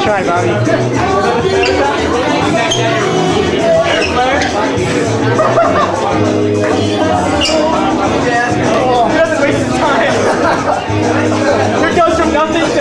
try, Bobby. Oh, he doesn't waste his time. Here goes from nothing to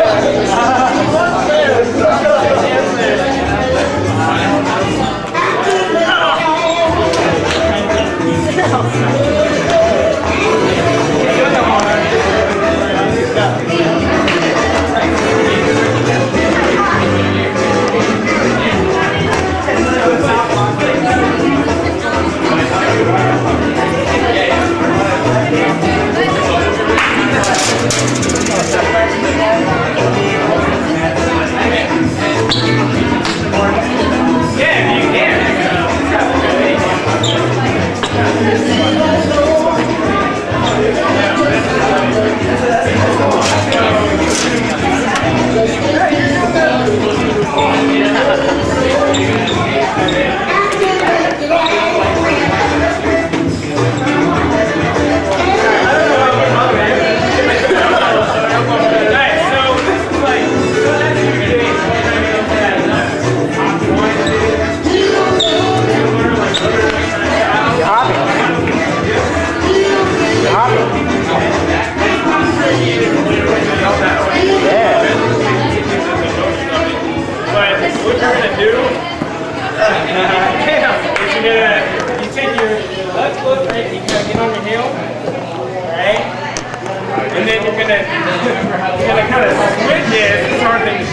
and then you're gonna kind of switch it and start things.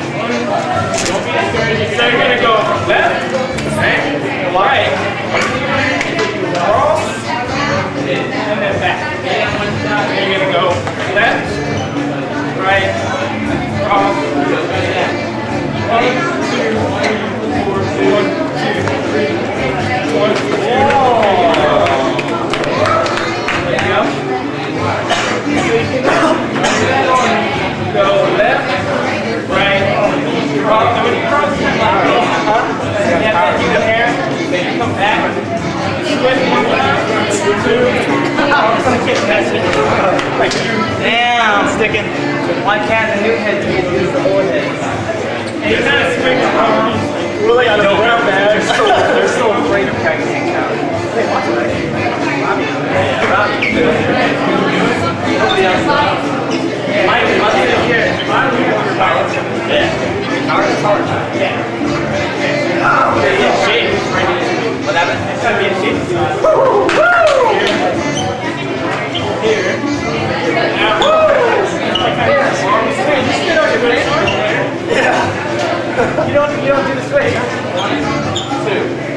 So you're gonna go left, right, cross, and then back. And you're gonna go left, right, cross, 1, 2, 3, 4, 1, 2, 3, 1. There you go. Go left, right, cross. So when you cross, you have that human hair, then you come back, switch 1 time, 2, damn, sticking. Why can't the new head use the old head? And you kind of swing your arms. Really, I don't know that. They're so afraid of practicing now. Hey, watch it. Nobody else. Mine is here. Mine is here. Yeah. Ours is hard. Yeah. Oh, it's in shape. What happened? It's going to be in shape. Woo! Here. Now, woo! Yeah. You don't do the swing. 1, 2.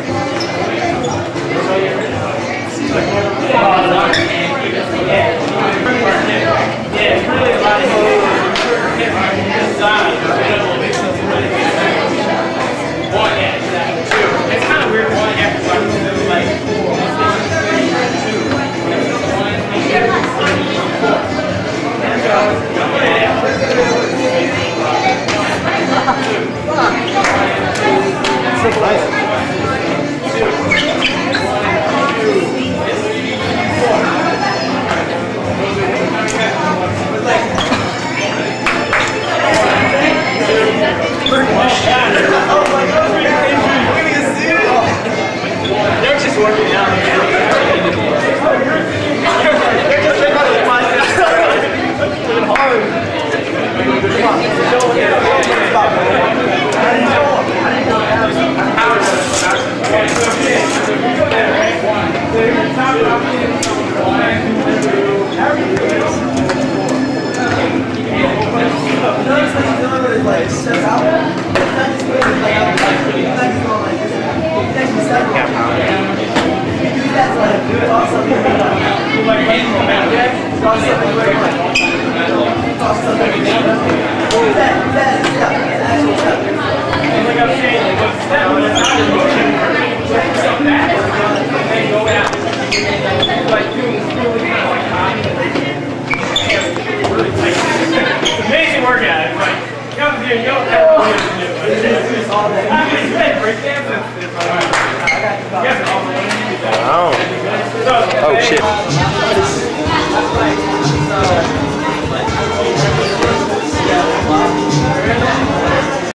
Yeah, it's really about this side. 1, yeah, exactly. 2. It's kind of weird because you have to do like 4. They're just working out. They're just making it hard. Amazing workout. Come here, you don't have to do it. All day. Oh. Oh shit.